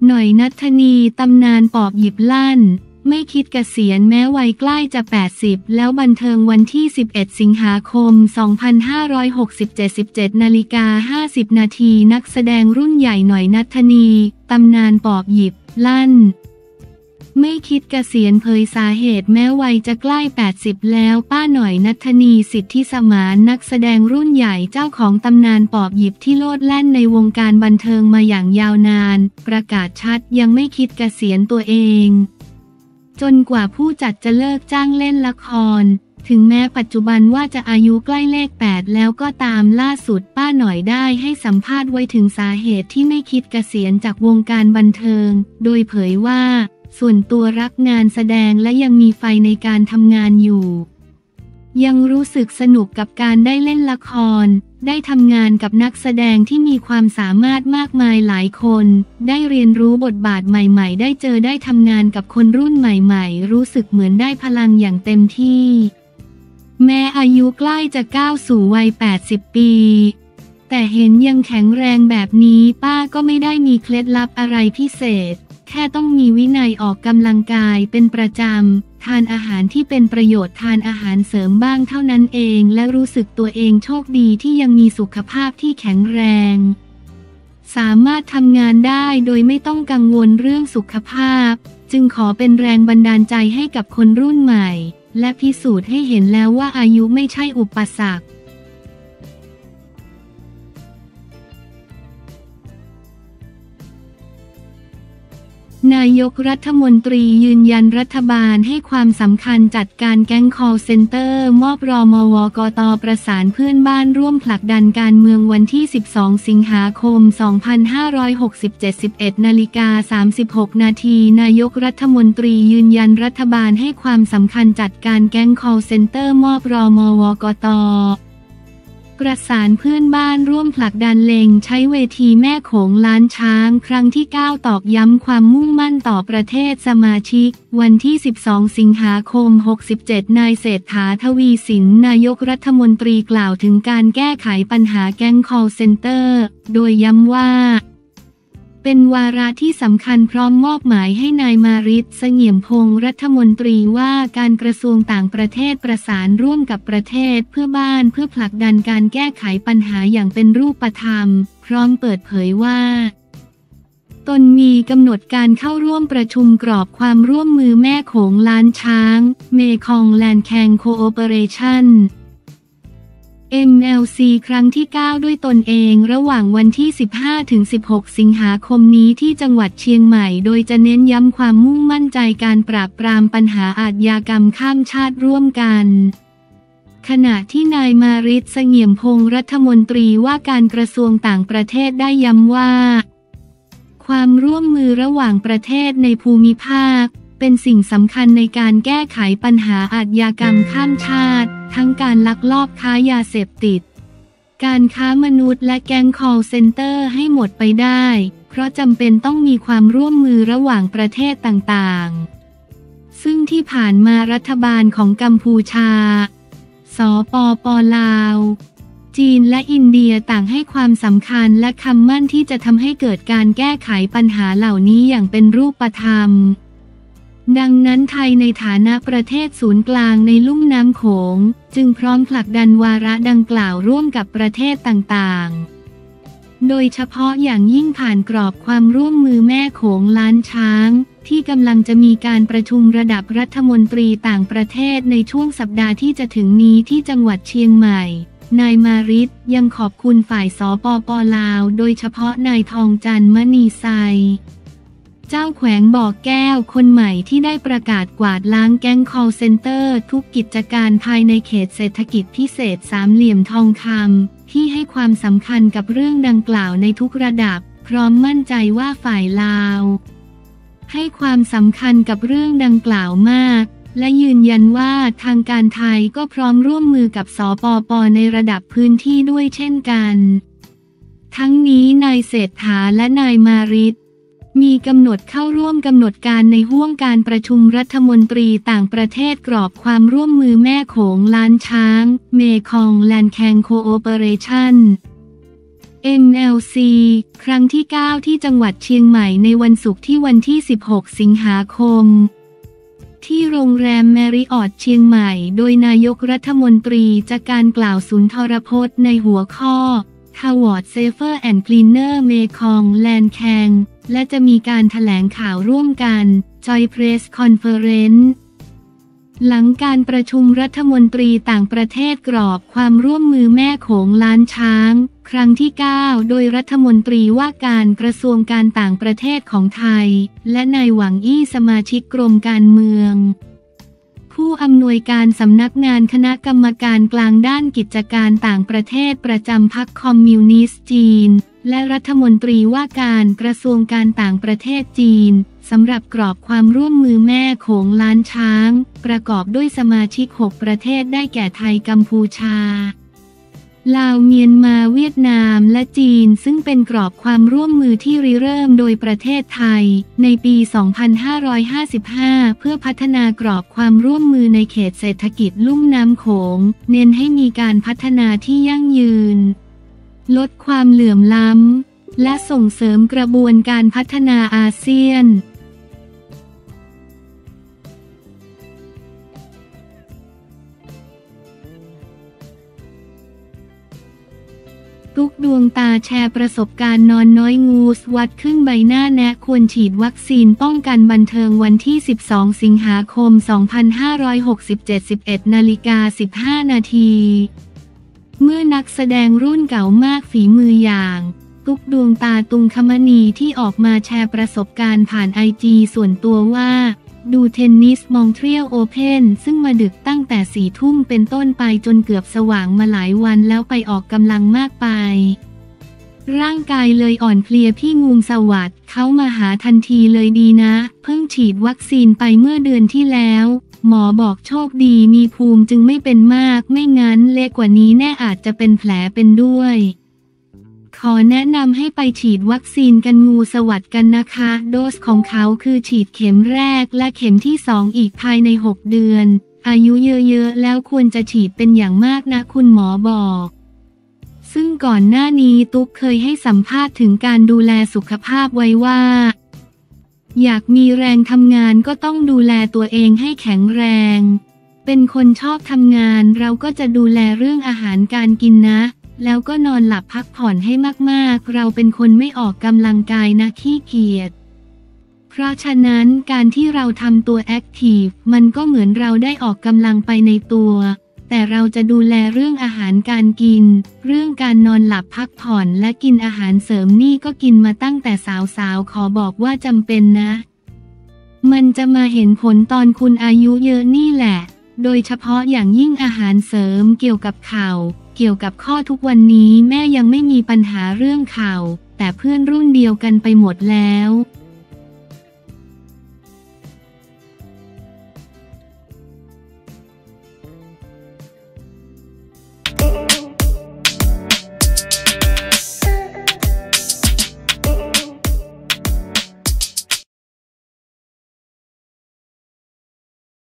หน่อยณัฐนีตำนานปอบหยิบลั่นไม่คิดเกษียณแม้วัยใกล้จะ80แล้วบันเทิงวันที่11สิงหาคม2567 17:50 นาทีนักแสดงรุ่นใหญ่หน่อยณัฐนีตำนานปอบหยิบลั่นไม่คิดเกษียณเผยสาเหตุแม้วัยจะใกล้80แล้วป้าหน่อยณัฐนีสิทธิสมานนักแสดงรุ่นใหญ่เจ้าของตำนานปอบหยิบที่โลดแล่นในวงการบันเทิงมาอย่างยาวนานประกาศชัดยังไม่คิดเกษียณตัวเองจนกว่าผู้จัดจะเลิกจ้างเล่นละครถึงแม้ปัจจุบันว่าจะอายุใกล้เลข8แล้วก็ตามล่าสุดป้าหน่อยได้ให้สัมภาษณ์ไว้ถึงสาเหตุที่ไม่คิดเกษียณจากวงการบันเทิงโดยเผยว่าส่วนตัวรักงานแสดงและยังมีไฟในการทำงานอยู่ยังรู้สึกสนุกกับการได้เล่นละครได้ทำงานกับนักแสดงที่มีความสามารถมากมายหลายคนได้เรียนรู้บทบาทใหม่ๆได้ได้ทำงานกับคนรุ่นใหม่ๆรู้สึกเหมือนได้พลังอย่างเต็มที่แม้อายุใกล้จะก้าวสู่วัย80ปีแต่เห็นยังแข็งแรงแบบนี้ป้าก็ไม่ได้มีเคล็ดลับอะไรพิเศษแค่ต้องมีวินัยออกกำลังกายเป็นประจำทานอาหารที่เป็นประโยชน์ทานอาหารเสริมบ้างเท่านั้นเองและรู้สึกตัวเองโชคดีที่ยังมีสุขภาพที่แข็งแรงสามารถทำงานได้โดยไม่ต้องกังวลเรื่องสุขภาพจึงขอเป็นแรงบันดาลใจให้กับคนรุ่นใหม่และพิสูจน์ให้เห็นแล้วว่าอายุไม่ใช่อุปสรรคนายกรัฐมนตรียืนยันรัฐบาลให้ความสำคัญจัดการแก๊ง call center มอบรมวกต.ประสานเพื่อนบ้านร่วมผลักดันการเมืองวันที่12สิงหาคม2567 11:36 นาทีนายกรัฐมนตรียืนยันรัฐบาลให้ความสำคัญจัดการแก๊ง call center มอบรมวกต.ประสานเพื่อนบ้านร่วมผลักดันเล็งใช้เวทีแม่โขงล้านช้างครั้งที่9ตอกย้ำความมุ่งมั่นต่อประเทศสมาชิกวันที่12สิงหาคม67นายเศรษฐาทวีสินนายกรัฐมนตรีกล่าวถึงการแก้ไขปัญหาแก๊ง call center โดยย้ำว่าเป็นวาระที่สำคัญพร้อมมอบหมายให้นายมาริต เสงี่ยมพงษ์รัฐมนตรีว่าการกระทรวงต่างประเทศประสานร่วมกับประเทศเพื่อบ้านเพื่อผลักดันการแก้ไขปัญหาอย่างเป็นรูปธรรมพร้อมเปิดเผยว่าตนมีกำหนดการเข้าร่วมประชุมกรอบความร่วมมือแม่โขงล้านช้างเมคองแลนด์แคงโคโอเปอเรชั่นMLC ครั้งที่9ด้วยตนเองระหว่างวันที่ 15-16 สิงหาคมนี้ที่จังหวัดเชียงใหม่โดยจะเน้นย้ำความมุ่งมั่นใจการปราบปรามปัญหาอาชญากรรมข้ามชาติร่วมกันขณะที่นายมาริต เสงี่ยมพงษ์รัฐมนตรีว่าการกระทรวงต่างประเทศได้ย้ำว่าความร่วมมือระหว่างประเทศในภูมิภาคเป็นสิ่งสำคัญในการแก้ไขปัญหาอาชญากรรมข้ามชาติทั้งการลักลอบค้ายาเสพติดการค้ามนุษย์และแก๊ง call center ให้หมดไปได้เพราะจำเป็นต้องมีความร่วมมือระหว่างประเทศต่างๆซึ่งที่ผ่านมารัฐบาลของกัมพูชาสปป.ลาวจีนและอินเดียต่างให้ความสำคัญและคำมั่นที่จะทำให้เกิดการแก้ไขปัญหาเหล่านี้อย่างเป็นรูปธรรมดังนั้นไทยในฐานะประเทศศูนย์กลางในลุ่มน้ำโขงจึงพร้อมผลักดันวาระดังกล่าวร่วมกับประเทศต่างๆโดยเฉพาะอย่างยิ่งผ่านกรอบความร่วมมือแม่โขงล้านช้างที่กำลังจะมีการประชุมระดับรัฐมนตรีต่างประเทศในช่วงสัปดาห์ที่จะถึงนี้ที่จังหวัดเชียงใหม่นายมาริตยังขอบคุณฝ่ายสปป.ลาวโดยเฉพาะนายทองจันทร์มณีไซเจ้าแขวงบ่อแก้วคนใหม่ที่ได้ประกาศกวาดล้างแก๊ง call center ทุกกิจการภายในเขตเศรษฐกิจพิเศษสามเหลี่ยมทองคำที่ให้ความสำคัญกับเรื่องดังกล่าวในทุกระดับพร้อมมั่นใจว่าฝ่ายลาวให้ความสำคัญกับเรื่องดังกล่าวมากและยืนยันว่าทางการไทยก็พร้อมร่วมมือกับสปป.ในระดับพื้นที่ด้วยเช่นกันทั้งนี้นายเศรษฐาและนายมาริตมีกำหนดเข้าร่วมกำหนดการในห้วงการประชุมรัฐมนตรีต่างประเทศกรอบความร่วมมือแม่โขงล้านช้างเมคองแลนด์แคงโคโอเปอเรชั่น MLC ครั้งที่ 9 ที่จังหวัดเชียงใหม่ในวันศุกร์ที่วันที่ 16 สิงหาคมที่โรงแรมแมริออทเชียงใหม่โดยนายกรัฐมนตรีจะการกล่าวสุนทรพจน์ในหัวข้อ Towards Safer and Cleaner Mekong Land Kang และจะมีการแถลงข่าวร่วมกัน Joint Press Conference หลังการประชุมรัฐมนตรีต่างประเทศกรอบความร่วมมือแม่โขงล้านช้างครั้งที่ 9 โดยรัฐมนตรีว่าการกระทรวงการต่างประเทศของไทยและนายหวังอี้สมาชิกกรมการเมืองผู้อำนวยการสำนักงานคณะกรรมการกลางด้านกิจการต่างประเทศประจำพรรคคอมมิวนิสต์จีนและรัฐมนตรีว่าการกระทรวงการต่างประเทศจีนสำหรับกรอบความร่วมมือแม่โขงล้านช้างประกอบด้วยสมาชิก 6 ประเทศได้แก่ไทยกัมพูชาลาวเมียนมาเวียดนามและจีนซึ่งเป็นกรอบความร่วมมือที่ริเริ่มโดยประเทศไทยในปี 2555 เพื่อพัฒนากรอบความร่วมมือในเขตเศรษฐกิจลุ่มน้ำโขงเน้นให้มีการพัฒนาที่ยั่งยืนลดความเหลื่อมล้ำและส่งเสริมกระบวนการพัฒนาอาเซียนตุ๊กดวงตาแชร์ประสบการณ์นอนน้อยงูสวัดขึ้นใบหน้าแนะควรฉีดวัคซีนป้องกันบันเทิงวันที่ 12 สิงหาคม 2567 11:15 นาทีเมื่อนักแสดงรุ่นเก่ามากฝีมืออย่างตุ๊กดวงตาตุงคมณีที่ออกมาแชร์ประสบการณ์ผ่านไอจีส่วนตัวว่าดูเทนนิสมอนทรีออลโอเพ่นซึ่งมาดึกตั้งแต่ 4 ทุ่มเป็นต้นไปจนเกือบสว่างมาหลายวันแล้วไปออกกำลังมากไปร่างกายเลยอ่อนเพลียพี่งูมสวัสดิ์เขามาหาทันทีเลยดีนะเพิ่งฉีดวัคซีนไปเมื่อเดือนที่แล้วหมอบอกโชคดีมีภูมิจึงไม่เป็นมากไม่งั้นเล็กกว่านี้แน่อาจจะเป็นแผลเป็นด้วยขอแนะนำให้ไปฉีดวัคซีนกันงูสวัสดิ์กันนะคะโดสของเขาคือฉีดเข็มแรกและเข็มที่ 2อีกภายใน 6 เดือนอายุเยอะๆแล้วควรจะฉีดเป็นอย่างมากนะคุณหมอบอกซึ่งก่อนหน้านี้ตุ๊กเคยให้สัมภาษณ์ถึงการดูแลสุขภาพไว้ว่าอยากมีแรงทำงานก็ต้องดูแลตัวเองให้แข็งแรงเป็นคนชอบทำงานเราก็จะดูแลเรื่องอาหารการกินนะแล้วก็นอนหลับพักผ่อนให้มากๆเราเป็นคนไม่ออกกำลังกายนะขี้เกียจเพราะฉะนั้นการที่เราทำตัวแอคทีฟมันก็เหมือนเราได้ออกกำลังไปในตัวแต่เราจะดูแลเรื่องอาหารการกินเรื่องการนอนหลับพักผ่อนและกินอาหารเสริมนี่ก็กินมาตั้งแต่สาวๆขอบอกว่าจำเป็นนะมันจะมาเห็นผลตอนคุณอายุเยอะนี่แหละโดยเฉพาะอย่างยิ่งอาหารเสริมเกี่ยวกับเข่าเกี่ยวกับข้อทุกวันนี้แม่ยังไม่มีปัญหาเรื่องเข่าแต่เพื่อนรุ่นเดียวกันไปหมดแล้ว